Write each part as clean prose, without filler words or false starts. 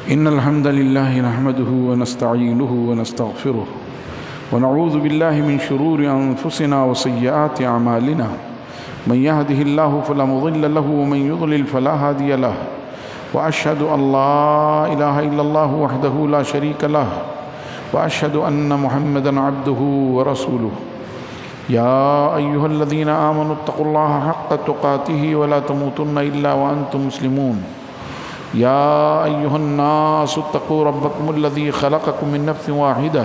إن الحمد لله نحمده ونستعينه ونستغفره ونعوذ بالله من شرور أنفسنا وسيئات أعمالنا من يهده الله فلا مضل له ومن يضلل فلا هادي له وأشهد أن لا إله إلا الله وحده لا شريك له وأشهد أن محمدًا عبده ورسوله يا أيها الذين آمنوا اتقوا الله حق تقاته ولا تموتن إلا وأنتم مسلمون يا أيها الناس اتقوا ربكم الذي خلقكم من نفس واحدة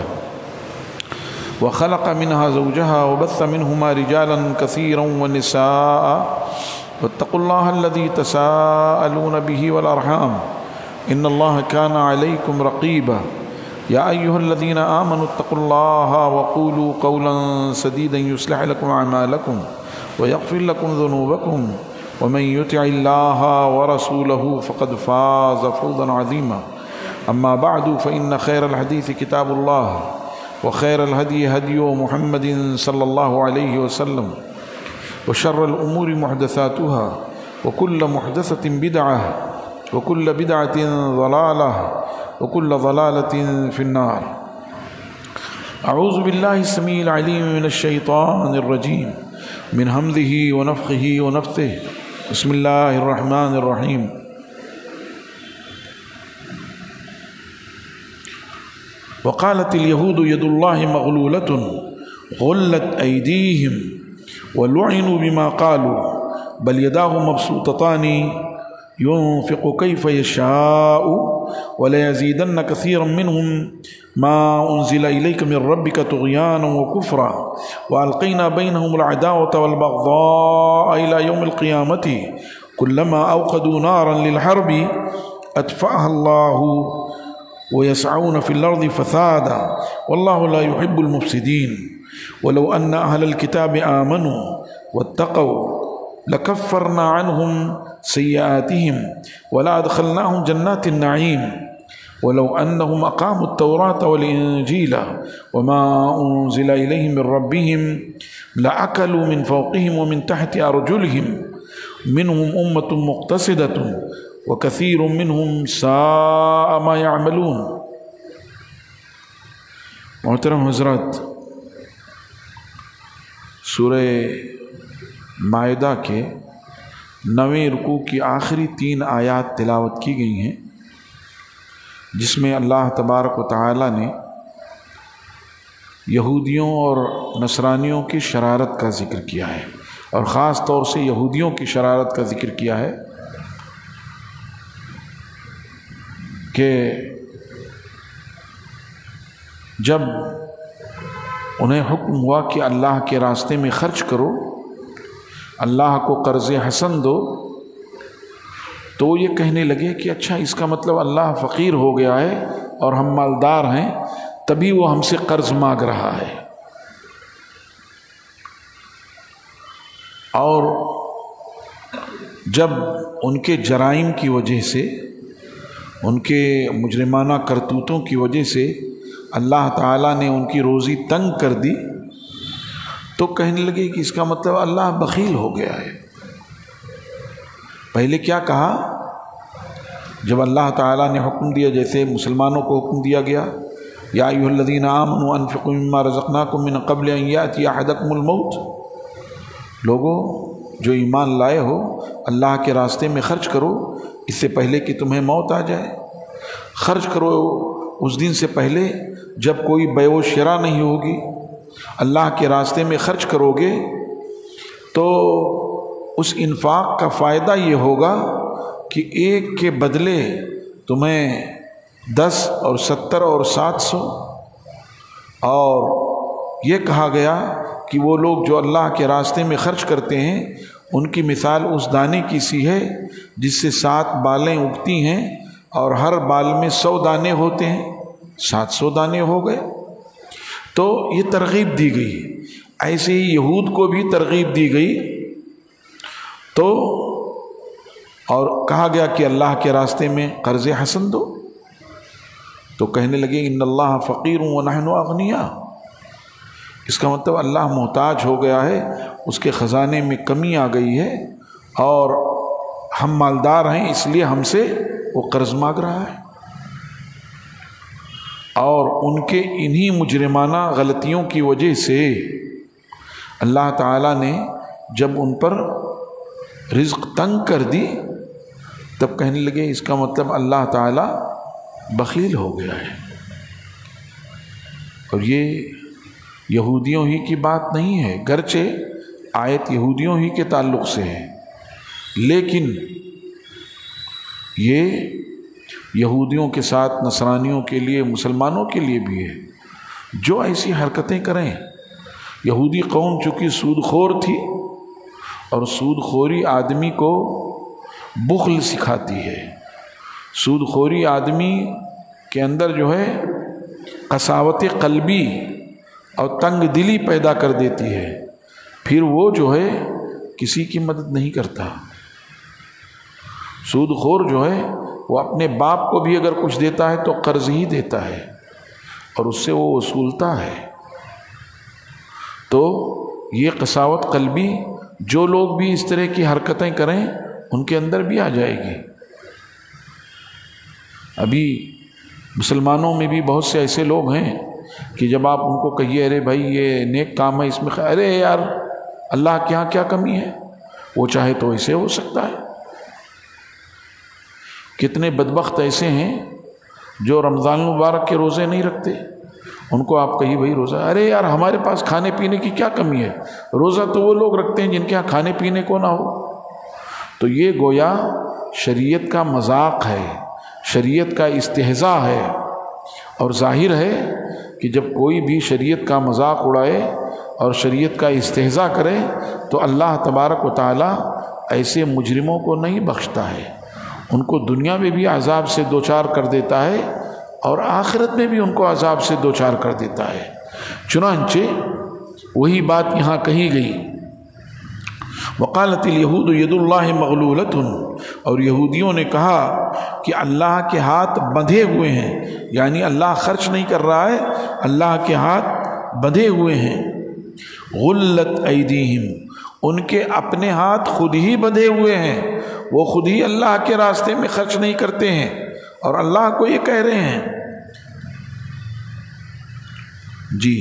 وخلق منها زوجها وبث منهما رجالا كثيرا ونساء واتقوا الله الذي تساءلون به والأرحام إن الله كان عليكم رقيبا يا أيها الذين آمنوا اتقوا الله وقولوا قولا سديدا يصلح لكم أعمالكم ويغفر لكم ذنوبكم ومن يطع الله ورسوله فقد فاز فوزا عظيما أما بعد فإن خير الحديث كتاب الله وخير الهدي هدي محمد صلى الله عليه وسلم وشر الأمور محدثاتها وكل محدثة بدعة وكل بدعة ضلالة وكل ضلالة في النار أعوذ بالله السميع العليم من الشيطان الرجيم من همزه ونفخه ونفثه بسم الله الرحمن الرحيم وقالت اليهود يد الله مغلولة غلت أيديهم ولعنوا بما قالوا بل يداه مبسوطتان ينفق كيف يشاء وليزيدن كثيرا منهم ما أنزل إليك من ربك طغيانا وكفرا وألقينا بينهم العداوة والبغضاء إلى يوم القيامة كلما أوقدوا نارا للحرب أطفأها الله ويسعون في الأرض فسادا والله لا يحب المفسدين ولو أن أهل الكتاب آمنوا واتقوا لكفرنا عنهم سيئاتهم ولا أدخلناهم جنات النعيم ولو أنهم أقاموا التوراة والإنجيل وما أنزل إليهم من ربهم لأكلوا من فوقهم ومن تحت أرجلهم منهم أمة مقتصدة وكثير منهم ساء ما يعملون. محترم حضرات، سورہ مائدہ کے 9ویں رکوع کی آخری 3 آیات تلاوت کی گئی ہیں، جس میں اللہ تبارک و تعالی نے یہودیوں اور نصرانیوں کی شرارت کا ذکر کیا ہے، اور خاص طور سے یہودیوں کی شرارت کا ذکر کیا ہے کہ جب انہیں حکم ہوا کہ اللہ کے راستے میں خرچ کرو، اللہ کو قرض حسن دو، تو وہ یہ کہنے لگے کہ اچھا اس کا مطلب اللہ فقیر ہو گیا ہے اور ہم مالدار ہیں، تبھی وہ ہم سے قرض مانگ رہا ہے۔ اور جب ان کے جرائم کی وجہ سے، ان کے مجرمانہ کرتوتوں کی وجہ سے اللہ تعالیٰ نے ان کی روزی تنگ کر دی، تو کہنے لگے کہ اس کا مطلب اللہ بخیل ہو گیا ہے۔ پہلے کیا کہا؟ جب اللہ تعالیٰ نے حکم دیا، جیسے مسلمانوں کو حکم دیا گیا یا ایھا الذین آمنوا انفقوا مما رزقناکم من قبل ان یأتی احدکم الموت، لوگوں جو ایمان لائے ہو اللہ کے راستے میں خرچ کرو اس سے پہلے کہ تمہیں موت آ جائے، خرچ کرو اس دن سے پہلے جب کوئی بیع و شراء نہیں ہوگی، اللہ کے راستے میں خرچ کرو گے تو اس انفاق کا فائدہ یہ ہوگا کہ ایک کے بدلے تمہیں 10 اور 70 اور 700۔ اور یہ کہا گیا کہ وہ لوگ جو اللہ کے راستے میں خرچ کرتے ہیں ان کی مثال اس دانے کی سی ہے جس سے 7 بالیں اگتی ہیں اور ہر بال میں 100 دانے ہوتے ہیں، 700 دانے ہو گئے۔ تو یہ ترغیب دی گئی، ایسے ہی یہود کو بھی ترغیب دی گئی، تو اور کہا گیا کہ اللہ کے راستے میں قرض حسن دو، تو کہنے لگے ان اللہ فقیر ونحن اغنیاء، اس کا مطلب اللہ محتاج ہو گیا ہے، اس کے خزانے میں کمی آ گئی ہے اور ہم مالدار ہیں، اس لیے ہم سے وہ قرض مانگ رہا ہے۔ اور ان کے انہی مجرمانہ غلطیوں کی وجہ سے اللہ تعالیٰ نے جب ان پر رزق تنگ کر دی تب کہنے لگے اس کا مطلب اللہ تعالیٰ بخیل ہو گیا ہے۔ اور یہ یہودیوں ہی کی بات نہیں ہے، گرچہ آیت یہودیوں ہی کے تعلق سے ہے، لیکن یہ یہودیوں کے ساتھ نصرانیوں کے لیے، مسلمانوں کے لیے بھی ہے جو ایسی حرکتیں کریں۔ یہودی قوم چونکہ سود خور تھی، اور سود خوری آدمی کو بخل سکھاتی ہے، سود خوری آدمی کے اندر جو ہے قساوت قلبی اور تنگ دلی پیدا کر دیتی ہے، پھر وہ جو ہے کسی کی مدد نہیں کرتا۔ سود خور جو ہے وہ اپنے باپ کو بھی اگر کچھ دیتا ہے تو قرض ہی دیتا ہے اور اس سے وہ وصولتا ہے۔ تو یہ قساوت قلبی جو لوگ بھی اس طرح کی حرکتیں کریں ان کے اندر بھی آ جائے گی۔ ابھی مسلمانوں میں بھی بہت سے ایسے لوگ ہیں کہ جب آپ ان کو کہیے ارے بھائی یہ نیک کام ہے، اس میں ارے یار اللہ کے یہاں کیا کمی ہے، وہ چاہے تو ایسے ہو سکتا ہے۔ کتنے بدبخت ایسے ہیں جو رمضان المبارک کے روزے نہیں رکھتے، ان کو آپ کہیے بھائی روزہ، ارے یار ہمارے پاس کھانے پینے کی کیا کمی ہے، روزہ تو وہ لوگ رکھتے ہیں جن کے یہاں کھانے پینے کو نہ ہو۔ تو یہ گویا شریعت کا مذاق ہے، شریعت کا استہزاء ہے، اور ظاہر ہے کہ جب کوئی بھی شریعت کا مذاق اڑائے اور شریعت کا استہزاء کرے تو اللہ تبارک و تعالیٰ ایسے مجرموں کو نہیں بخشتا ہے، ان کو دنیا میں بھی عذاب سے دوچار کر دیتا ہے اور آخرت میں بھی ان کو عذاب سے دوچار کر دیتا ہے۔ چنانچہ وہی بات یہاں کہی گئی، وقالت الیہود ید اللہ مغلولۃ، اور یہودیوں نے کہا کہ اللہ کے ہاتھ بندھے ہوئے ہیں، یعنی اللہ خرچ نہیں کر رہا ہے، اللہ کے ہاتھ بندھے ہوئے ہیں۔ غلت ایدیہم، ان کے اپنے ہاتھ خود ہی بندھے ہوئے ہیں، وہ خود ہی اللہ کے راستے میں خرچ نہیں کرتے ہیں اور اللہ کو یہ کہہ رہے ہیں جی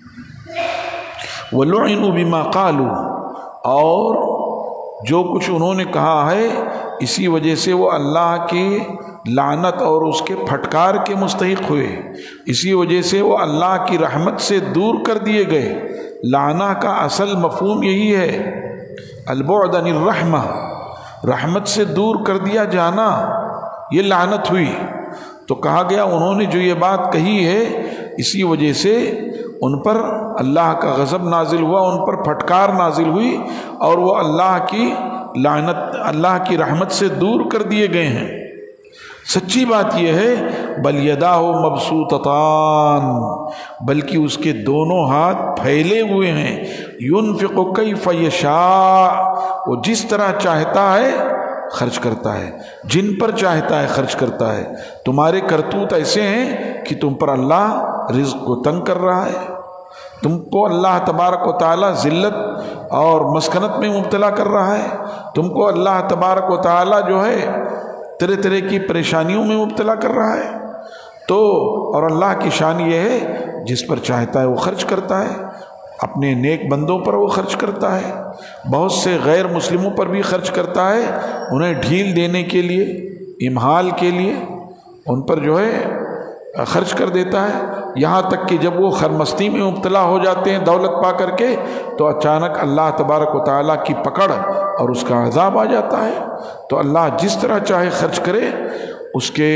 وَلُعِنُوا بِمَا قَالُوا، اور جو کچھ انہوں نے کہا ہے اسی وجہ سے وہ اللہ کی لعنت اور اس کے پھٹکار کے مستحق ہوئے، اسی وجہ سے وہ اللہ کی رحمت سے دور کر دیے گئے۔ لعنہ کا اصل مفہوم یہی ہے، البعد عن الرحمہ، رحمت سے دور کر دیا جانا، یہ لعنت ہوئی۔ تو کہا گیا انہوں نے جو یہ بات کہی ہے اسی وجہ سے ان پر اللہ کا غضب نازل ہوا، ان پر پھٹکار نازل ہوئی اور وہ اللہ کی لعنت، اللہ کی رحمت سے دور کر دیے گئے ہیں۔ سچی بات یہ ہے بل یداہ مبسوطتان، بلکہ اس کے دونوں ہاتھ پھیلے ہوئے ہیں، ينفق کیف یشاء، وہ جس طرح چاہتا ہے خرچ کرتا ہے، جن پر چاہتا ہے خرچ کرتا ہے۔ تمہارے کرتوت ایسے ہیں کہ تم پر اللہ رزق کو تنگ کر رہا ہے، تم کو اللہ تبارک و تعالی ذلت اور مسکنت میں مبتلا کر رہا ہے، تم کو اللہ تبارک و تعالی جو ہے طرح طرح کی پریشانیوں میں مبتلا کر رہا ہے۔ تو اور اللہ کی شان یہ ہے جس پر چاہتا ہے وہ خرچ کرتا ہے، اپنے نیک بندوں پر وہ خرچ کرتا ہے، بہت سے غیر مسلموں پر بھی خرچ کرتا ہے، انہیں ڈھیل دینے کے لیے، امہال کے لیے ان پر جو ہے خرچ کر دیتا ہے، یہاں تک کہ جب وہ خرمستی میں مبتلا ہو جاتے ہیں دولت پا کر کے تو اچانک اللہ تبارک و تعالیٰ کی پکڑ اور اس کا عذاب آ جاتا ہے۔ تو اللہ جس طرح چاہے خرچ کرے، اس کے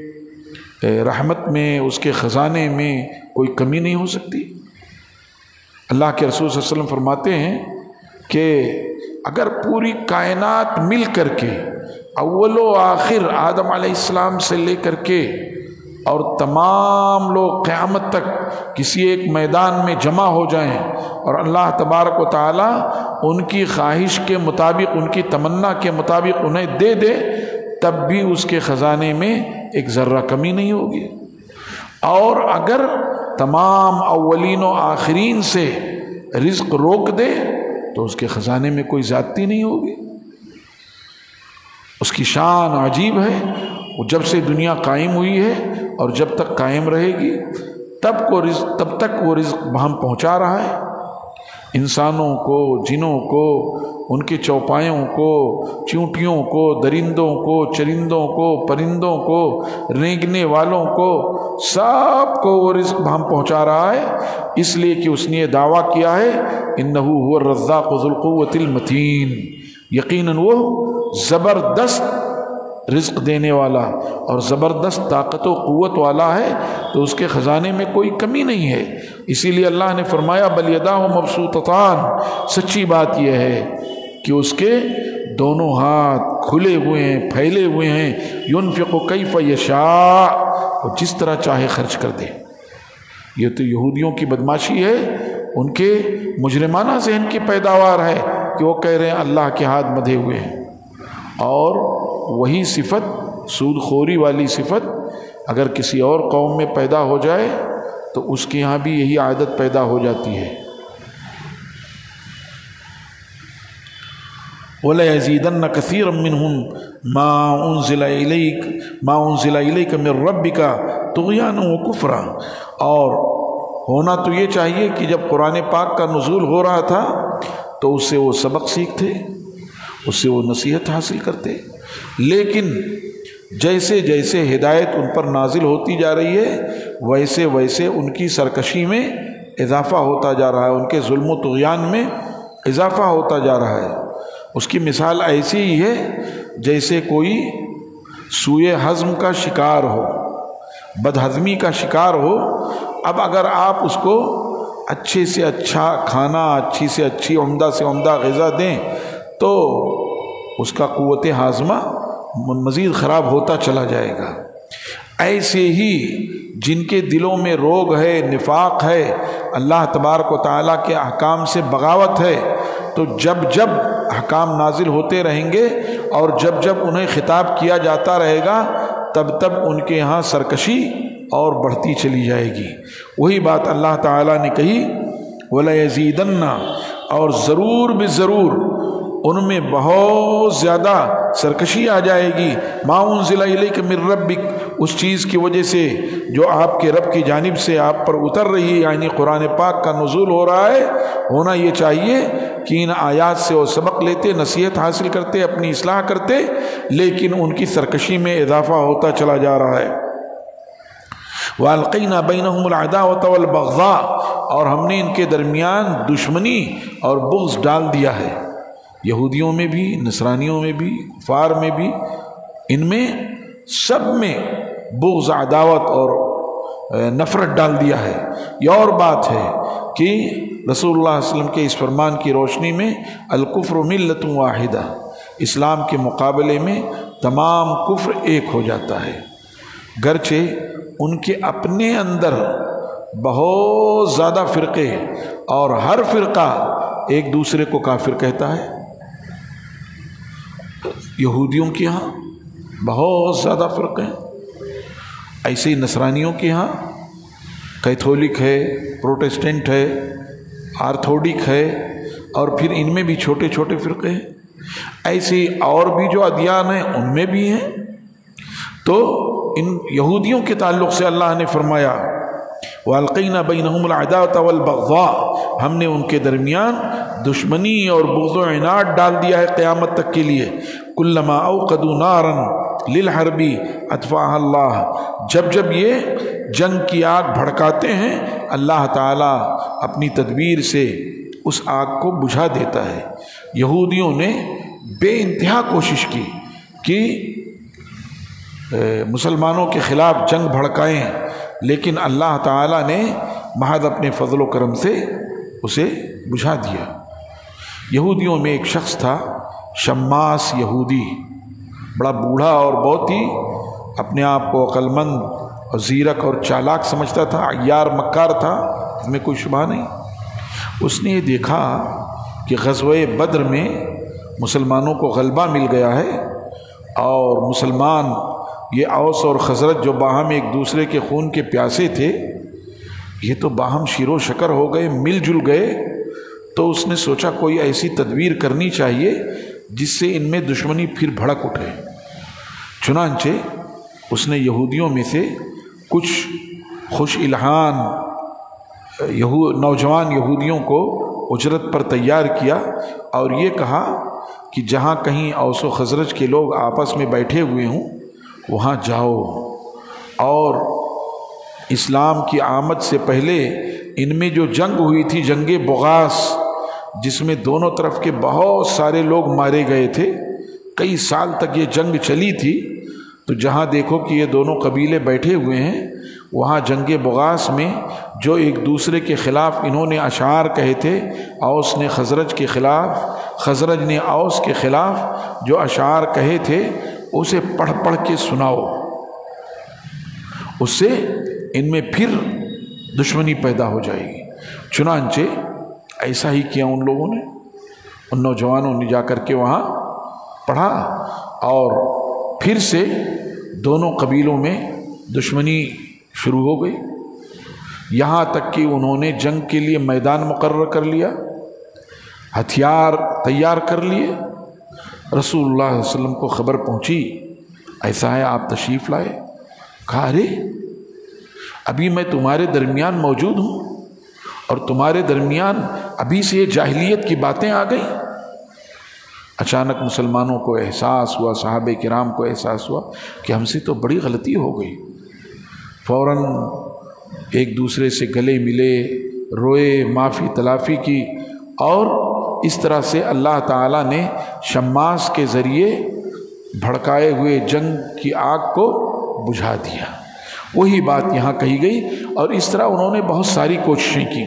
رحمت میں، اس کے خزانے میں کوئی کمی نہیں ہو سکتی۔ اللہ کے رسول صلی اللہ علیہ وسلم فرماتے ہیں کہ اگر پوری کائنات مل کر کے اول و آخر آدم علیہ السلام سے لے کر کے اور تمام لوگ قیامت تک کسی ایک میدان میں جمع ہو جائیں اور اللہ تبارک و تعالیٰ ان کی خواہش کے مطابق، ان کی تمنا کے مطابق انہیں دے دے، تب بھی اس کے خزانے میں ایک ذرہ کمی نہیں ہوگی۔ اور اگر تمام اولین و آخرین سے رزق روک دے تو اس کے خزانے میں کوئی زیادتی نہیں ہوگی۔ اس کی شان عجیب ہے، وہ جب سے دنیا قائم ہوئی ہے اور جب تک قائم رہے گی تب تک وہ رزق ہم پہنچا رہا ہے انسانوں کو، جنوں کو، ان کے چوپایوں کو، چونٹیوں کو، درندوں کو، چرندوں کو، پرندوں کو، رینگنے والوں کو، سب کو وہ رزق ہم پہنچا رہا ہے، اس لیے کہ اس نے یہ دعویٰ کیا ہے انہ هو الرزاق ذو القوۃ المتین، یقیناً وہ زبردست رزق دینے والا اور زبردست طاقت و قوت والا ہے، تو اس کے خزانے میں کوئی کمی نہیں ہے۔ اسی لیے اللہ نے فرمایا بل یداہ مبسوطتان، سچی بات یہ ہے کہ اس کے دونوں ہاتھ کھلے ہوئے ہیں، پھیلے ہوئے ہیں، ينفق کیف یشاء، وہ جس طرح چاہے خرچ کر دے۔ یہ تو یہودیوں کی بدماشی ہے، ان کے مجرمانہ ذہن کی پیداوار ہے کہ وہ کہہ رہے ہیں اللہ کے ہاتھ بندھے ہوئے ہیں، اور وہی صفت، سود خوری والی صفت اگر کسی اور قوم میں پیدا ہو جائے تو اس کے یہاں بھی یہی عادت پیدا ہو جاتی ہے۔ وَلَيَزِيدَنَّ كَثِيرًا مِّنْهُمْ مَا أُنزِلَ إِلَيْكَ مِن رَّبِّكَ طُغْيَانًا وَكُفْرًا، اور ہونا تو یہ چاہیے کہ جب قرآن پاک کا نزول ہو رہا تھا تو اس سے وہ سبق سیکھتے، اس سے وہ نصیحت حاصل کرتے، لیکن جیسے جیسے ہدایت ان پر نازل ہوتی جا رہی ہے ویسے ویسے ان کی سرکشی میں اضافہ ہوتا جا رہا ہے، ان کے ظلم و طغیان میں اضافہ ہوتا جا رہا ہے۔ اس کی مثال ایسی ہی ہے جیسے کوئی سوئے ہضم کا شکار ہو، بد ہضمی کا شکار ہو، اب اگر آپ اس کو اچھے سے اچھا کھانا، اچھی سے اچھی، عمدہ سے عمدہ غذا دیں تو اس کا قوت ہاضمہ مزید خراب ہوتا چلا جائے گا۔ ایسے ہی جن کے دلوں میں روگ ہے، نفاق ہے، اللہ تبارک و تعالیٰ کے احکام سے بغاوت ہے، تو جب جب احکام نازل ہوتے رہیں گے اور جب جب انہیں خطاب کیا جاتا رہے گا تب تب ان کے ہاں سرکشی اور بڑھتی چلی جائے گی۔ وہی بات اللہ تعالیٰ نے کہی وَلَيَزِيدَنَّ، اور ضرور بضرور ان میں بہت زیادہ سرکشی آ جائے گی، مَا أُنزِلَ إِلَيْكَ مِن رَّبِّكَ، اس چیز کی وجہ سے جو آپ کے رب کی جانب سے آپ پر اتر رہی ہے، یعنی قرآن پاک کا نزول ہو رہا ہے۔ ہونا یہ چاہیے کہ ان آیات سے وہ سبق لیتے، نصیحت حاصل کرتے، اپنی اصلاح کرتے، لیکن ان کی سرکشی میں اضافہ ہوتا چلا جا رہا ہے۔ وَأَلْقَيْنَا بَيْنَهُمُ الْعَدَاوَةَ وَالْبَغْضَاءَ، اور ہم نے ان کے درمیان دشمنی اور بغض ڈال دیا ہے، یہودیوں میں بھی، نصرانیوں میں بھی، کفار میں بھی، ان میں سب میں بغض، عداوت اور نفرت ڈال دیا ہے۔ یہ اور بات ہے کہ رسول اللہ صلی اللہ علیہ وسلم کے اس فرمان کی روشنی میں الکفر ملت واحدہ، اسلام کے مقابلے میں تمام کفر ایک ہو جاتا ہے، گرچہ ان کے اپنے اندر بہت زیادہ فرقے اور ہر فرقہ ایک دوسرے کو کافر کہتا ہے۔ یہودیوں کے ہاں بہت زیادہ فرق ہیں، ایسے ہی نصرانیوں کے ہاں کیتھولک ہے، پروٹسٹنٹ ہے، آرتھوڈک ہے، اور پھر ان میں بھی چھوٹے چھوٹے فرقے ہیں، ایسے ہی اور بھی جو ادیان ہیں ان میں بھی ہیں۔ تو ان یہودیوں کے تعلق سے اللہ نے فرمایا وَأَلْقَيْنَا بَيْنَهُمُ الْعَدَاوَةَ وَالْبَغْضَاءَ، ہم نے ان کے درمیان دشمنی اور بغض و عناد ڈال دیا ہے قیامت تک کے لیے۔ كُلَّمَا أَوْقَدُوا نَارًا لِلْحَرْبِ أَطْفَأَهَا اللَّهُ، جب جب یہ جنگ کی آگ بھڑکاتے ہیں اللہ تعالیٰ اپنی تدبیر سے اس آگ کو بجھا دیتا ہے۔ یہودیوں نے بے انتہا کوشش کی کہ مسلمانوں کے خلاف جنگ بھڑکائیں، لیکن اللہ تعالیٰ نے محض اپنے فضل و کرم سے اسے بجھا دیا۔ یہودیوں میں ایک شخص تھا شماس یہودی، بڑا بوڑھا اور بہت ہی اپنے آپ کو عقل مند اور زیرک اور چالاک سمجھتا تھا، عیار مکار تھا، اس میں کوئی شبہ نہیں۔ اس نے یہ دیکھا کہ غزوہ بدر میں مسلمانوں کو غلبہ مل گیا ہے، اور مسلمان یہ اوس اور خزرج جو باہم ایک دوسرے کے خون کے پیاسے تھے، یہ تو باہم شیر و شکر ہو گئے، مل جل گئے۔ تو اس نے سوچا کوئی ایسی تدبیر کرنی چاہیے جس سے ان میں دشمنی پھر بھڑک اٹھے۔ چنانچہ اس نے یہودیوں میں سے کچھ خوش الحان نوجوان یہودیوں کو اجرت پر تیار کیا اور یہ کہا کہ جہاں کہیں اوس و خزرج کے لوگ آپس میں بیٹھے ہوئے ہوں وہاں جاؤ، اور اسلام کی آمد سے پہلے ان میں جو جنگ ہوئی تھی، جنگ بغاس، جس میں دونوں طرف کے بہت سارے لوگ مارے گئے تھے، کئی سال تک یہ جنگ چلی تھی، تو جہاں دیکھو کہ یہ دونوں قبیلے بیٹھے ہوئے ہیں، وہاں جنگ بغاس میں جو ایک دوسرے کے خلاف انہوں نے اشعار کہے تھے، اوس نے خزرج کے خلاف، خزرج نے اوس کے خلاف جو اشعار کہے تھے اسے پڑھ پڑھ کے سناؤ، اس سے ان میں پھر دشمنی پیدا ہو جائے گی۔ چنانچہ ایسا ہی کیا ان لوگوں نے، ان نوجوانوں نے جا کر کے وہاں پڑھا، اور پھر سے دونوں قبیلوں میں دشمنی شروع ہو گئی، یہاں تک کہ انہوں نے جنگ کے لیے میدان مقرر کر لیا، ہتھیار تیار کر لیے۔ رسول اللہ صلی اللہ علیہ وسلم کو خبر پہنچی ایسا ہے، آپ تشریف لائے۔ کہا ارے ابھی میں تمہارے درمیان موجود ہوں اور تمہارے درمیان ابھی سے یہ جاہلیت کی باتیں آ گئیں۔ اچانک مسلمانوں کو احساس ہوا، صحابہ کرام کو احساس ہوا کہ ہم سے تو بڑی غلطی ہو گئی، فوراً ایک دوسرے سے گلے ملے، روئے، معافی تلافی کی، اور اس طرح سے اللہ تعالیٰ نے شماس کے ذریعے بھڑکائے ہوئے جنگ کی آگ کو بجھا دیا۔ وہی بات یہاں کہی گئی، اور اس طرح انہوں نے بہت ساری کوششیں کی۔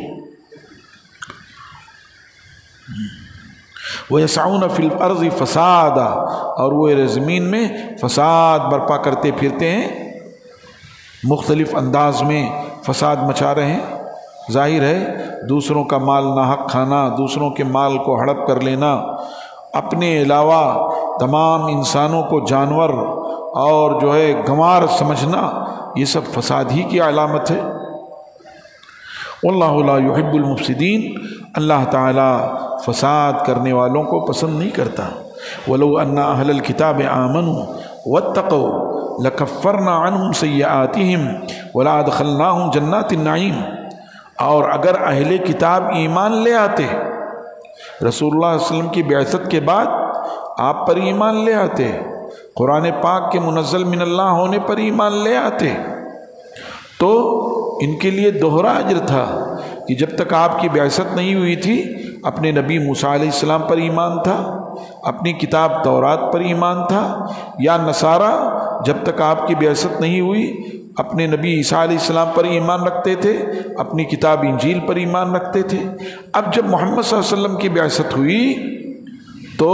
وَيَسْعَوْنَ فِي الْأَرْضِ فَسَادًا، اور وہ زمین میں فساد برپا کرتے پھرتے ہیں، مختلف انداز میں فساد مچا رہے ہیں۔ ظاہر ہے دوسروں کا مال ناحق کھانا، دوسروں کے مال کو ہڑپ کر لینا، اپنے علاوہ تمام انسانوں کو جانور اور جو ہے گنوار سمجھنا، یہ سب فساد ہی کی علامت ہے۔ واللہ لا يحب المفسدین، اللہ تعالیٰ فساد کرنے والوں کو پسند نہیں کرتا۔ وَلَوْ أَنَّ أَهْلَ الْكِتَابِ آمَنُوا وَاتَّقَوْا لَكَفَّرْنَا عَنْهُمْ سَيِّئَاتِهِمْ وَلَأَدْخَلْنَاهُمْ جَنَّاتِ النَّعِيمِ، اور اگر اہل کتاب ایمان لے آتے، رسول اللہ صلی اللہ علیہ وسلم کی بعثت کے بعد آپ پر ایمان لے آتے، قرآن پاک کے منزل من اللہ ہونے پر ایمان لے آتے، تو ان کے لیے دوہرا اجر تھا کہ جب تک آپ کی بعثت نہیں ہوئی تھی اپنے نبی موسیٰ علیہ السلام پر ایمان تھا، اپنی کتاب تورات پر ایمان تھا، یا نصارہ جب تک آپ کی بعثت نہیں ہوئی اپنے نبی عیسیٰ علیہ السلام پر ایمان رکھتے تھے، اپنی کتاب انجیل پر ایمان رکھتے تھے۔ اب جب محمد صلی اللہ علیہ وسلم کی بعثت ہوئی تو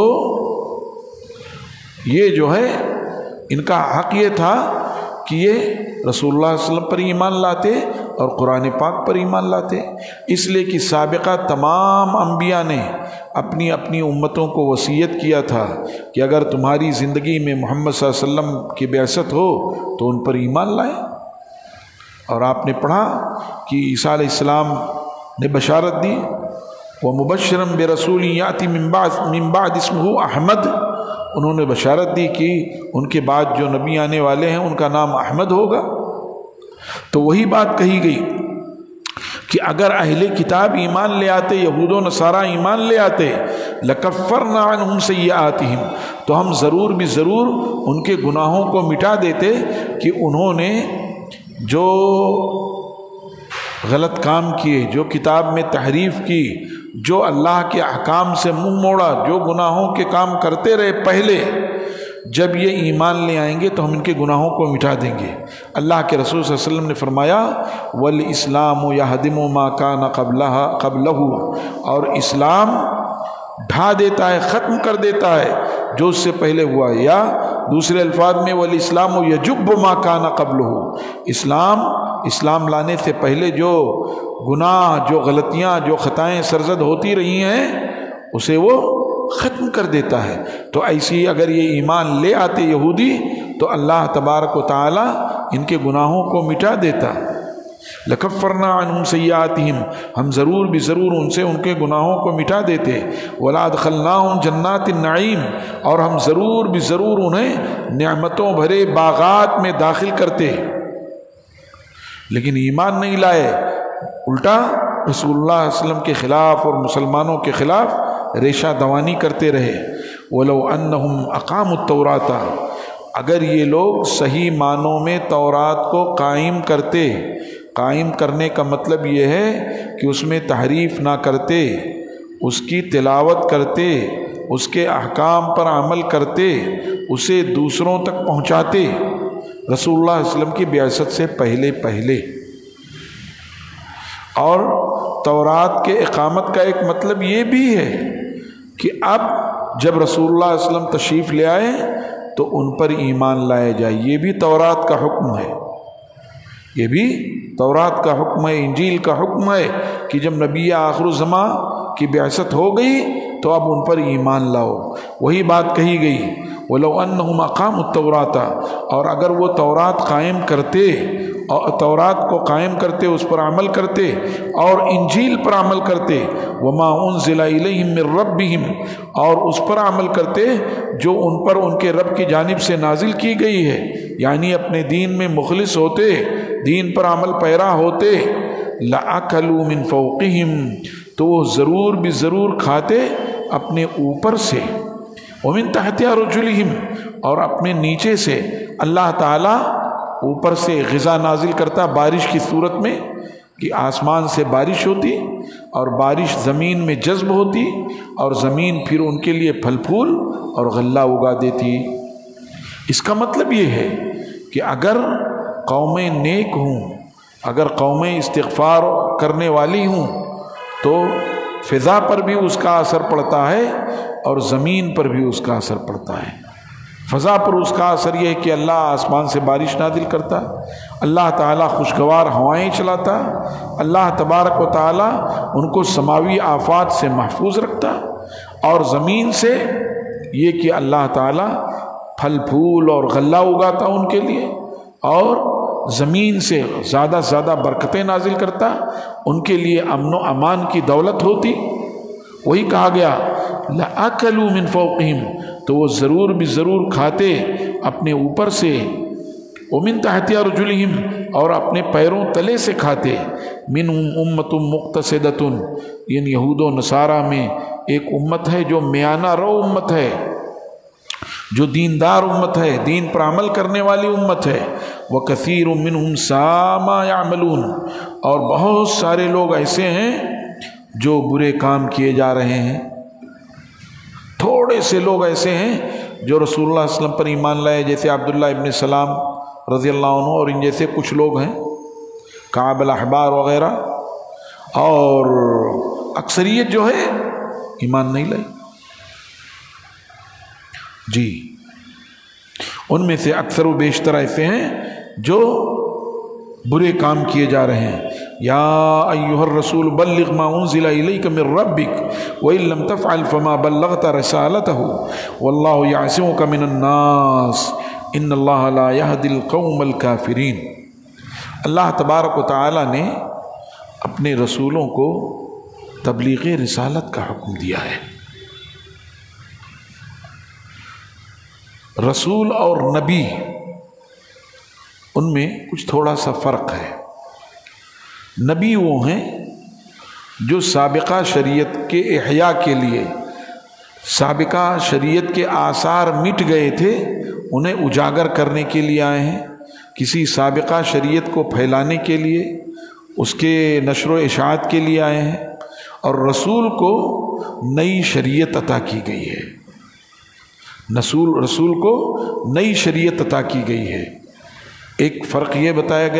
یہ جو ہے ان کا حق یہ تھا کہ یہ رسول اللہ صلی اللہ علیہ وسلم پر ایمان لاتے اور قرآن پاک پر ایمان لاتے، اس لیے کہ سابقہ تمام انبیاء نے اپنی اپنی امتوں کو وصیت کیا تھا کہ اگر تمہاری زندگی میں محمد صلی اللہ علیہ وسلم کی بعثت ہو تو ان پر ایمان لائیں۔ اور آپ نے پڑھا کہ عیسیٰ علیہ السلام نے بشارت دی، وَمُبَشِّرًا بِرَسُولٍ يَأْتِي مِن بَعْدِ اسْمُهُ احمد، انہوں نے بشارت دی کہ ان کے بعد جو نبی آنے والے ہیں ان کا نام احمد ہوگا۔ تو وہی بات کہی گئی کہ اگر اہل کتاب ایمان لے آتے، یہود و نصارہ ایمان لے آتے، لَكَفَّرْنَا عَنْهُمْ سَيِّئَاتِهِمْ، تو ہم ضرور بھی ضرور ان کے گناہوں کو مٹا دیتے کہ انہوں نے جو غلط کام کیے، جو کتاب میں تحریف کی، جو اللہ کے احکام سے منہ موڑا، جو گناہوں کے کام کرتے رہے پہلے، جب یہ ایمان لے آئیں گے تو ہم ان کے گناہوں کو مٹا دیں گے۔ اللہ کے رسول صلی اللہ علیہ وسلم نے فرمایا وَالْإِسْلَامُ يَهْدِمُ مَا كَانَ قَبْلَهُ، اور اسلام ڈھا دیتا ہے، ختم کر دیتا ہے جو اس سے پہلے ہوا، یا دوسرے الفاظ میں وَالْإِسْلَامُ يَجُبُّ مَا كَانَ قَبْلَهُ، اسلام لانے سے پہلے جو گناہ، جو غلطیاں، جو خطائیں سرزد ہوتی رہی ہیں اسے وہ ختم کر دیتا ہے۔ تو ایسی اگر یہ ایمان لے آتے یہودی تو اللہ تبارک و تعالی ان کے گناہوں کو مٹا دیتا۔ لَكَفَّرْنَا عَنْهُمْ سَيِّئَاتِهِمْ، ہم ضرور بھی ضرور ان سے ان کے گناہوں کو مٹا دیتے۔ وَلَأَدْخَلْنَاهُمْ جَنَّاتِ النَّعِيمِ، اور ہم ضرور بھی ضرور انہیں نعمتوں بھرے باغات میں داخل کرتے۔ لیکن ایمان نہیں لائے، الٹا رسول اللہ صلی اللہ علیہ وسلم کے خلاف اور مسلمانوں کے خلاف ریشہ دوانی کرتے رہے۔ وَلَوْ أَنَّهُمْ أَقَامُوا التَّوْرَاةَ، اگر یہ لوگ صحیح معنوں میں تورات کو قائم کرتے، قائم کرنے کا مطلب یہ ہے کہ اس میں تحریف نہ کرتے، اس کی تلاوت کرتے، اس کے احکام پر عمل کرتے، اسے دوسروں تک پہنچاتے رسول اللہ صلی اللہ علیہ وسلم کی بعثت سے پہلے۔ اور تورات کے اقامت کا ایک مطلب یہ بھی ہے کہ اب جب رسول اللہ صلی اللہ علیہ وسلم تشریف لے آئے تو ان پر ایمان لایا جائے، یہ بھی تورات کا حکم ہے، یہ بھی تورات کا حکم ہے، انجیل کا حکم ہے کہ جب نبی آخر الزماں کی بعثت ہو گئی تو اب ان پر ایمان لاؤ۔ وہی بات کہی گئی، وَلَوْ أَنَّهُمْ أَقَامُوا التَّوْرَاةَ، اور اگر وہ تورات قائم کرتے اور تورات کو قائم کرتے، اس پر عمل کرتے اور انجیل پر عمل کرتے، وَمَا أُنزِلَ إِلَيْهِم مِّن رَّبِّهِمْ، اور اس پر عمل کرتے جو ان پر ان کے رب کی جانب سے نازل کی گئی ہے، یعنی اپنے دین میں مخلص ہوتے، دین پر عمل پیرا ہوتے، لَأَكَلُوا مِن فَوْقِهِمْ، تو وہ ضرور بھی ضرور کھاتے اپنے اوپر سے، وَمِن تَحْتِ أَرْجُلِهِمْ، اور اپنے نیچے سے۔ اللہ تعالیٰ اوپر سے غذا نازل کرتا بارش کی صورت میں کہ آسمان سے بارش ہوتی اور بارش زمین میں جذب ہوتی اور زمین پھر ان کے لیے پھل پھول اور غلہ اگا دیتی۔ اس کا مطلب یہ ہے کہ اگر قومیں نیک ہوں، اگر قومیں استغفار کرنے والی ہوں تو فضا پر بھی اس کا اثر پڑتا ہے اور زمین پر بھی اس کا اثر پڑتا ہے۔ فضا پر اس کا اثر یہ ہے کہ اللہ آسمان سے بارش نازل کرتا، اللہ تعالیٰ خوشگوار ہوائیں چلاتا، اللہ تبارک و تعالیٰ ان کو سماوی آفات سے محفوظ رکھتا، اور زمین سے یہ کہ اللہ تعالیٰ پھل پھول اور غلہ اگاتا ان کے لیے، اور زمین سے زیادہ سے زیادہ برکتیں نازل کرتا، ان کے لیے امن و امان کی دولت ہوتی۔ وہی کہا گیا لَأَكَلُوا مِن فَوْقِهِمْ، تو وہ ضرور بھی ضرور کھاتے اپنے اوپر سے، وَمِن تَحْتِ أَرْجُلِهِمْ، اور اپنے پیروں تلے سے کھاتے، مِنْهُمْ أُمَّةٌ مُقْتَصِدَةٌ، یہ یہود و نصارہ میں ایک امت ہے جو میانہ رو امت ہے، جو دیندار امت ہے، دین پر عمل کرنے والی امت ہے۔ وَكَثِيرٌ مِّنْهُمْ سَاءَ مَا يَعْمَلُونَ، اور بہت سارے لوگ ایسے ہیں جو برے کام کیے جا رہے ہیں۔ تھوڑے سے لوگ ایسے ہیں جو رسول اللہ صلی اللہ علیہ وسلم پر ایمان لائے، جیسے عبداللہ ابن سلام رضی اللہ عنہ، اور ان جیسے کچھ لوگ ہیں، کعب الاحبار وغیرہ، اور اکثریت جو ہے ایمان نہیں لائی۔ جی، ان میں سے اکثر و بیشتر ایسے ہیں جو برے کام کیے جا رہے ہیں۔ یا ایھا الرسول بلغ ما انزل الیک من ربک وان لم تفعل فما بلغت رسالتہ واللہ یعصمک من الناس ان اللہ لا یہدی القوم الکافرین۔ اللہ تبارک و تعالی نے اپنے رسولوں کو تبلیغ رسالت کا حکم دیا ہے۔ رسول اور نبی، ان میں کچھ تھوڑا سا فرق ہے۔ نبی وہ ہیں جو سابقہ شریعت کے احیاء کے لیے، سابقہ شریعت کے آثار مٹ گئے تھے انہیں اجاگر کرنے کے لیے آئے ہیں، کسی سابقہ شریعت کو پھیلانے کے لیے، اس کے نشر و اشاعت کے لیے آئے ہیں۔ اور رسول کو نئی شریعت عطا کی گئی ہے، رسول کو نئی شریعت عطا کی گئی ہے۔ ایک فرق یہ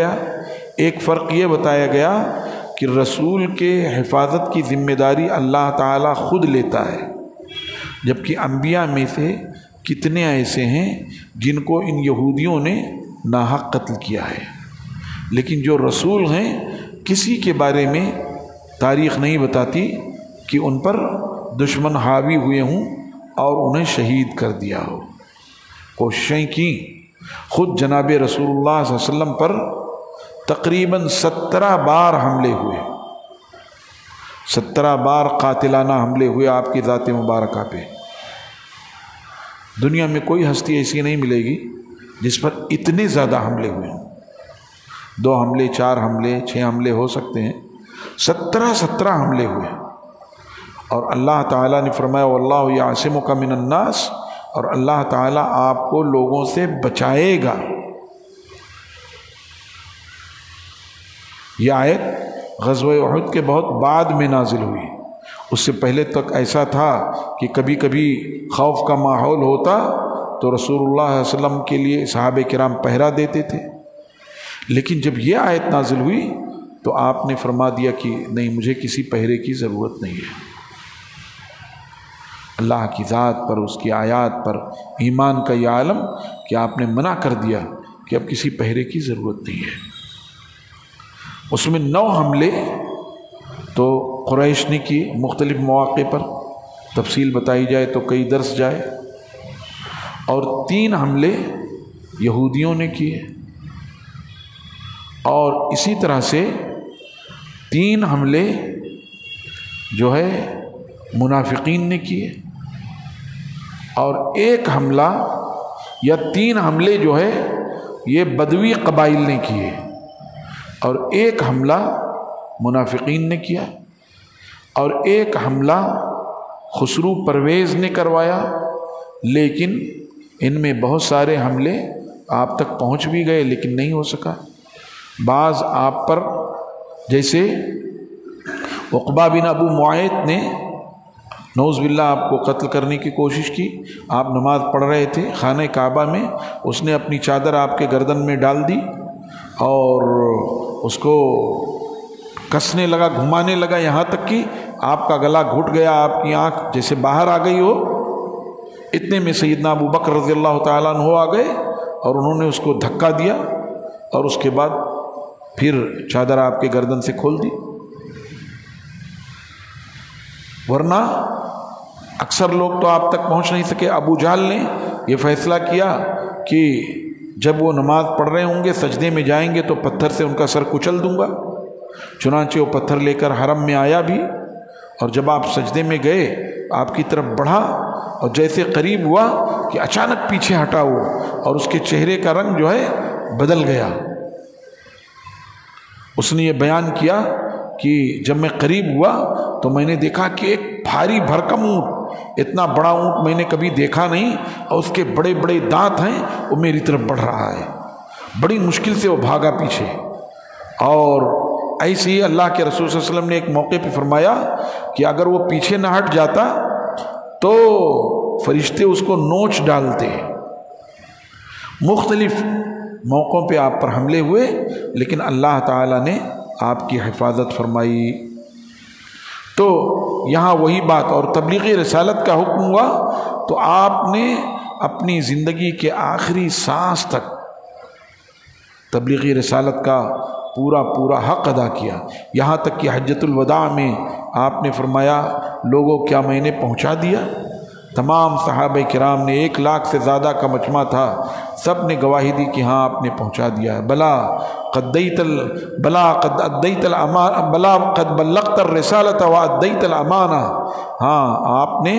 بتایا گیا کہ رسول کے حفاظت کی ذمہ داری اللہ تعالیٰ خود لیتا ہے، جبکہ انبیاء میں سے کتنے ایسے ہیں جن کو ان یہودیوں نے ناحق قتل کیا ہے، لیکن جو رسول ہیں کسی کے بارے میں تاریخ نہیں بتاتی کہ ان پر دشمن حاوی ہوئے ہوں اور انہیں شہید کر دیا ہو۔ کوششیں کی، خود جناب رسول اللہ صلی اللہ علیہ وسلم پر تقریباً 17 بار حملے ہوئے، 17 بار قاتلانہ حملے ہوئے آپ کی ذات مبارکہ پہ۔ دنیا میں کوئی ہستی ایسی نہیں ملے گی جس پر اتنے زیادہ حملے ہوئے ہوں۔ 2 حملے 4 حملے 6 حملے ہو سکتے ہیں، 17 حملے ہوئے، اور اللہ تعالیٰ نے فرمایا واللہ یعصمک من الناس، اور اللہ تعالیٰ آپ کو لوگوں سے بچائے گا۔ یہ آیت غزوہ احد کے بہت بعد میں نازل ہوئی، اس سے پہلے تک ایسا تھا کہ کبھی کبھی خوف کا ماحول ہوتا تو رسول اللہ صلی اللہ علیہ وسلم کے لیے صحابہ کرام پہرا دیتے تھے، لیکن جب یہ آیت نازل ہوئی تو آپ نے فرما دیا کہ نہیں، مجھے کسی پہرے کی ضرورت نہیں ہے۔ اللہ کی ذات پر، اس کی آیات پر ایمان کا یہ عالم کہ آپ نے منع کر دیا کہ اب کسی پہرے کی ضرورت نہیں ہے۔ اس میں 9 حملے تو قریش نے کی مختلف مواقع پر، تفصیل بتائی جائے تو کئی درس جائے، اور 3 حملے یہودیوں نے کیے، اور اسی طرح سے 3 حملے جو ہے منافقین نے کیے، اور 1 حملہ یا 3 حملے جو ہے یہ بدوی قبائل نے کیے، اور 1 حملہ منافقین نے کیا، اور 1 حملہ خسرو پرویز نے کروایا، لیکن ان میں بہت سارے حملے آپ تک پہنچ بھی گئے لیکن نہیں ہو سکا۔ بعض آپ پر، جیسے عقبہ بن ابو معیط نے نعوذ باللہ آپ کو قتل کرنے کی کوشش کی، آپ نماز پڑھ رہے تھے خانہ کعبہ میں، اس نے اپنی چادر آپ کے گردن میں ڈال دی اور اس کو کسنے لگا، گھمانے لگا، یہاں تک کہ آپ کا گلا گھٹ گیا، آپ کی آنکھ جیسے باہر آ گئی ہو۔ اتنے میں سیدنا ابو بکر رضی اللہ تعالیٰ عنہ آ گئے اور انہوں نے اس کو دھکا دیا، اور اس کے بعد پھر چادر آپ کے گردن سے کھول دی۔ ورنہ اکثر لوگ تو آپ تک پہنچ نہیں سکے۔ ابو جہل نے یہ فیصلہ کیا کہ جب وہ نماز پڑھ رہے ہوں گے سجدے میں جائیں گے تو پتھر سے ان کا سر کچل دوں گا، چنانچہ وہ پتھر لے کر حرم میں آیا بھی، اور جب آپ سجدے میں گئے آپ کی طرف بڑھا، اور جیسے قریب ہوا کہ اچانک پیچھے ہٹا وہ، اور اس کے چہرے کا رنگ جو ہے بدل گیا۔ اس نے یہ بیان کیا کہ جب میں قریب ہوا تو میں نے دیکھا کہ ایک بھاری بھرکم اونٹ، اتنا بڑا اونٹ میں نے کبھی دیکھا نہیں، اور اس کے بڑے بڑے دانت ہیں، وہ میری طرف بڑھ رہا ہے۔ بڑی مشکل سے وہ بھاگا پیچھے، اور ایسے ہی اللہ کے رسول صلی اللہ علیہ وسلم نے ایک موقع پہ فرمایا کہ اگر وہ پیچھے نہ ہٹ جاتا تو فرشتے اس کو نوچ ڈالتے۔ مختلف موقعوں پہ آپ پر حملے ہوئے، لیکن اللہ تعالیٰ نے آپ کی حفاظت فرمائی۔ تو یہاں وہی بات، اور تبلیغ رسالت کا حکم ہوا تو آپ نے اپنی زندگی کے آخری سانس تک تبلیغ رسالت کا پورا حق ادا کیا، یہاں تک کہ حجۃ الوداع میں آپ نے فرمایا لوگوں کیا میں نے پہنچا دیا؟ تمام صحابہ کرام نے، 1 لاکھ سے زیادہ کا مجمع تھا، سب نے گواہی دی کہ ہاں آپ نے پہنچا دیا۔ قد بلغت الرسالۃ وادیت الامانہ، ہاں آپ نے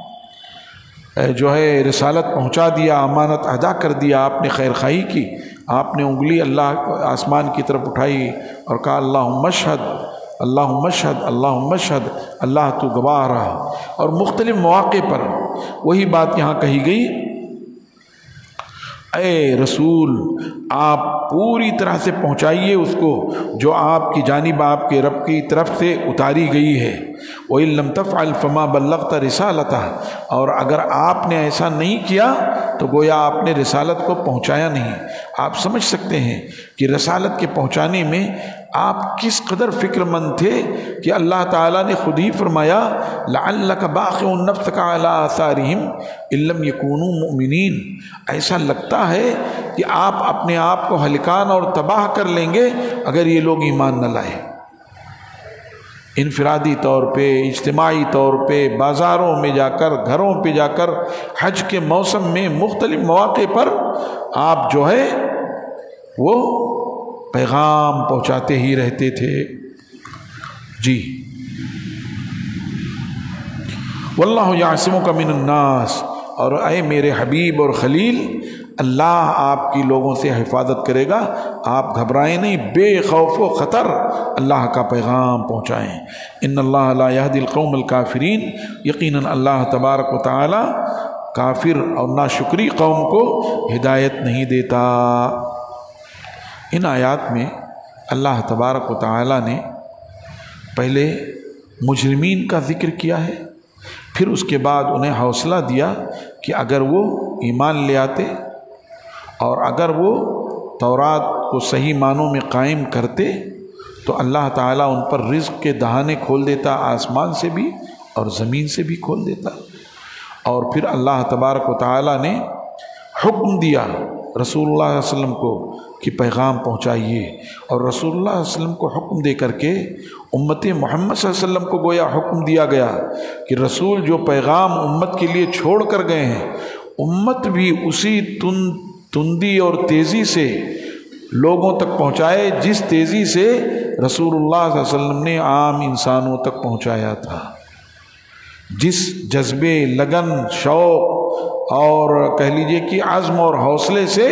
جو ہے رسالت پہنچا دیا، امانت ادا کر دیا، آپ نے خیر خواہی کی، آپ نے انگلی اللہ آسمان کی طرف اٹھائی اور کہا اللہم اشہد اللہم اشہد اللہم اشہد، اللہ تو گواہ رہا۔ اور مختلف مواقع پر وہی بات یہاں کہی گئی، اے رسول آپ پوری طرح سے پہنچائیے اس کو جو آپ کی جانب آپ کے رب کی طرف سے اتاری گئی ہے۔ وَإِن لَمْ تَفْعَلْ فَمَا بَلَّغْتَ رِسَالَتَهُ، اور اگر آپ نے ایسا نہیں کیا تو گویا آپ نے رسالت کو پہنچایا نہیں۔ آپ سمجھ سکتے ہیں کہ رسالت کے پہنچانے میں آپ کس قدر فکر مند تھے کہ اللہ تعالیٰ نے خود ہی فرمایا لَعَلَّكَ بَاخِعٌ نَفْسَكَ عَلَىٰ آثَارِهِمْ إِن لَّمْ يَكُونُوا مُؤْمِنِينَ، ایسا لگتا ہے کہ آپ اپنے آپ کو ہلکان اور تباہ کر لیں گے اگر یہ لوگ ایمان نہ لائیں۔ انفرادی طور پہ، اجتماعی طور پہ، بازاروں میں جا کر، گھروں پہ جا کر، حج کے موسم میں، مختلف مواقع پر آپ جو ہے وہ پیغام پہنچاتے ہی رہتے تھے۔ جی واللہ یعصمک من الناس، اور اے میرے حبیب اور خلیل، اللہ آپ کی لوگوں سے حفاظت کرے گا، آپ گھبرائیں نہیں، بے خوف و خطر اللہ کا پیغام پہنچائیں۔ ان اللہ لا یہدی القوم الکافرین، یقیناً اللہ تبارک و تعالی کافر اور ناشکری قوم کو ہدایت نہیں دیتا۔ ان آیات میں اللہ تبارک و تعالی نے پہلے مجرمین کا ذکر کیا ہے، پھر اس کے بعد انہیں حوصلہ دیا کہ اگر وہ ایمان لے آتے اور اگر وہ تورات کو صحیح معنوں میں قائم کرتے تو اللہ تعالیٰ ان پر رزق کے دہانے کھول دیتا، آسمان سے بھی اور زمین سے بھی کھول دیتا۔ اور پھر اللہ تبارک و تعالیٰ نے حکم دیا رسول اللہ صلی اللہ علیہ وسلم کو کہ پیغام پہنچائیے، اور رسول اللہ صلی اللہ علیہ وسلم کو حکم دے کر کے امت محمد صلی اللہ علیہ وسلم کو گویا حکم دیا گیا کہ رسول جو پیغام امت کے لیے چھوڑ کر گئے ہیں، امت بھی اسی تندی اور تیزی سے لوگوں تک پہنچائے جس تیزی سے رسول اللہ صلی اللہ علیہ وسلم نے عام انسانوں تک پہنچایا تھا۔ جس جذبے، لگن، شوق اور کہہ لیجئے کہ عزم اور حوصلے سے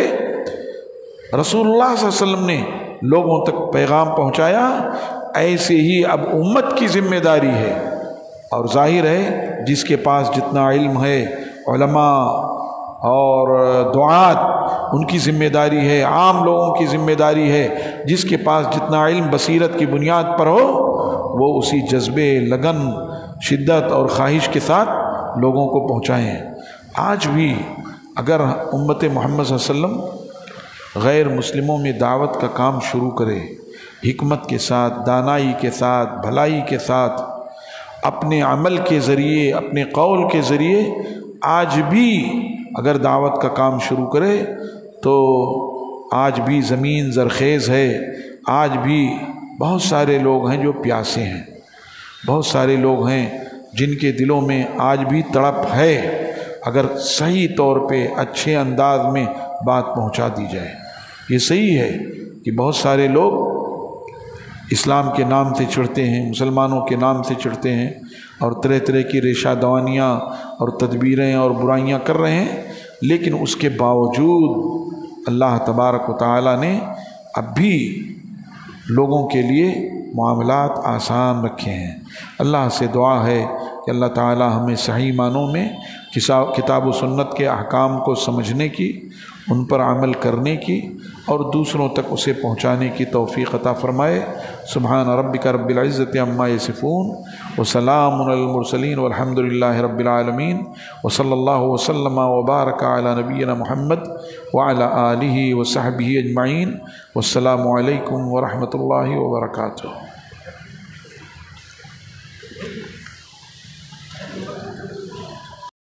رسول اللہ صلی اللہ علیہ وسلم نے لوگوں تک پیغام پہنچایا، ایسے ہی اب امت کی ذمہ داری ہے۔ اور ظاہر ہے جس کے پاس جتنا علم ہے، علماء اور دعات، ان کی ذمہ داری ہے، عام لوگوں کی ذمہ داری ہے، جس کے پاس جتنا علم بصیرت کی بنیاد پر ہو وہ اسی جذبے، لگن، شدت اور خواہش کے ساتھ لوگوں کو پہنچائیں۔ آج بھی اگر امت محمد صلی اللہ علیہ وسلم غیر مسلموں میں دعوت کا کام شروع کرے، حکمت کے ساتھ، دانائی کے ساتھ، بھلائی کے ساتھ، اپنے عمل کے ذریعے، اپنے قول کے ذریعے آج بھی اگر دعوت کا کام شروع کرے تو آج بھی زمین زرخیز ہے، آج بھی بہت سارے لوگ ہیں جو پیاسے ہیں، بہت سارے لوگ ہیں جن کے دلوں میں آج بھی تڑپ ہے، اگر صحیح طور پہ اچھے انداز میں بات پہنچا دی جائے۔ یہ صحیح ہے کہ بہت سارے لوگ اسلام کے نام سے چڑھتے ہیں، مسلمانوں کے نام سے چڑھتے ہیں اور طرح طرح کی ریشہ دوانیاں اور تدبیریں اور برائیاں کر رہے ہیں، لیکن اس کے باوجود اللہ تبارک و تعالیٰ نے اب بھی لوگوں کے لیے معاملات آسان رکھے ہیں۔ اللہ سے دعا ہے کہ اللہ تعالیٰ ہمیں صحیح معنوں میں کتاب و سنت کے احکام کو سمجھنے کی، ان پر عمل کرنے کی اور دوسروں تک اسے پہنچانے کی توفیق عطا فرمائے۔ سبحان ربک رب العزت عما یصفون وسلام علی المرسلین والحمد للہ رب العالمین، وصلی اللہ وسلم وبارک علی نبینا محمد وعلی آلہ وصحبہ اجمعین، والسلام علیکم ورحمۃ اللہ وبرکاتہ۔